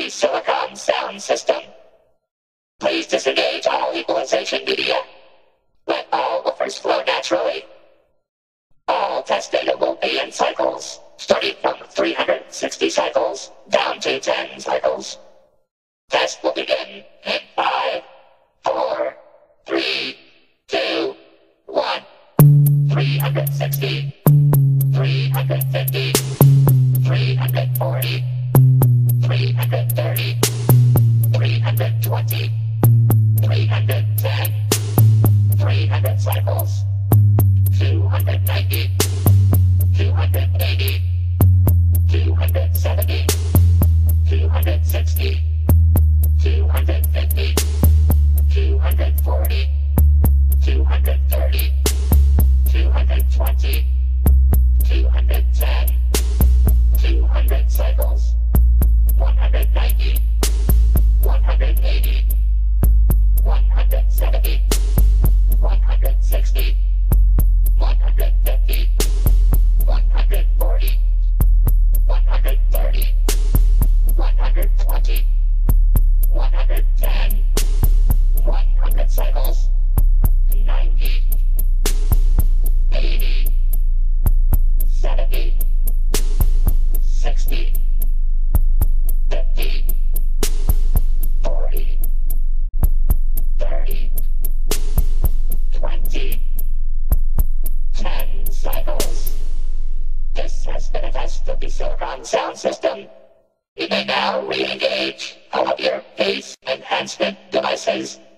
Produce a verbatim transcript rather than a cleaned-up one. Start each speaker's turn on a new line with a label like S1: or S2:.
S1: the Silicon Sound System. Please disengage all equalization media. Let all buffers flow naturally. All test data will be in cycles, starting from three hundred sixty cycles down to ten cycles. Test will begin in five, four, three, two, one. three hundred sixty, three hundred fifty, three hundred forty, three hundred thirty, three hundred twenty, three hundred ten, three hundred cycles, two hundred ninety, two hundred eighty, two hundred seventy, two hundred sixty, two hundred fifty, two hundred forty, two hundred thirty, two hundred twenty, two hundred ten, two hundred cycles, one hundred ninety, one hundred eighty, one hundred seventy, one hundred sixty, one hundred fifty, one hundred forty, one hundred thirty, one hundred twenty, one hundred ten, one hundred cycles, ninety, eighty, seventy, sixty, fifty, forty, thirty, twenty, ten cycles. This has been a test of the Silicon Sound System. You may now re-engage all of your face enhancement devices.